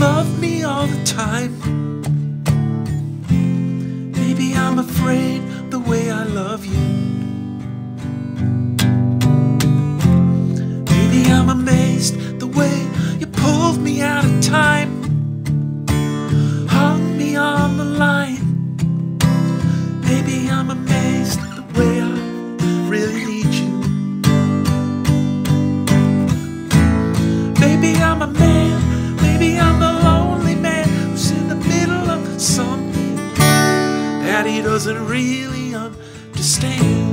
love me all the time. Maybe I'm afraid the way I love you. Maybe I'm amazed the way you pulled me out of time, hung me on the line. Maybe I'm amazed the way I really need you. Maybe I'm a man, maybe I'm the lonely man who's in the middle of something that he doesn't really understand.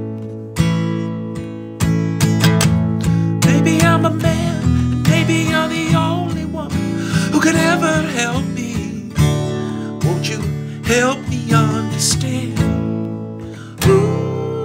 Maybe I'm a man, and maybe you're the only one who could ever help me. Won't you help me understand? Ooh.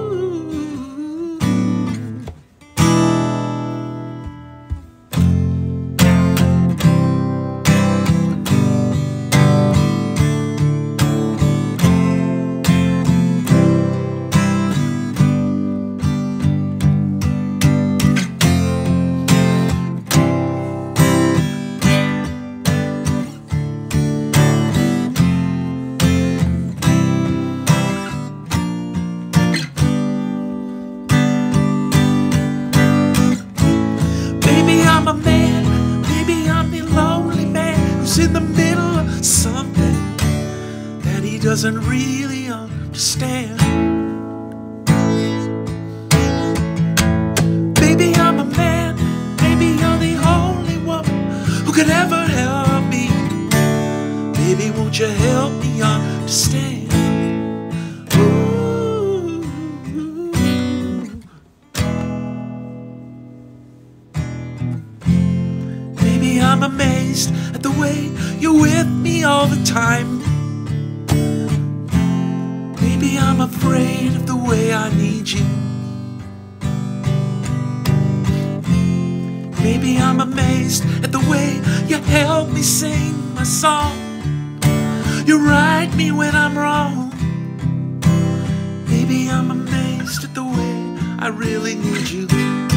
Maybe I'm a man, maybe I'm the lonely man who's in the middle of something that he doesn't really understand. Maybe I'm a man, maybe you're the only woman who could ever help me. Baby, won't you help me understand? Maybe I'm amazed at the way you're with me all the time. Maybe I'm afraid of the way I need you. Maybe I'm amazed at the way you help me sing my song. You right me when I'm wrong. Maybe I'm amazed at the way I really need you.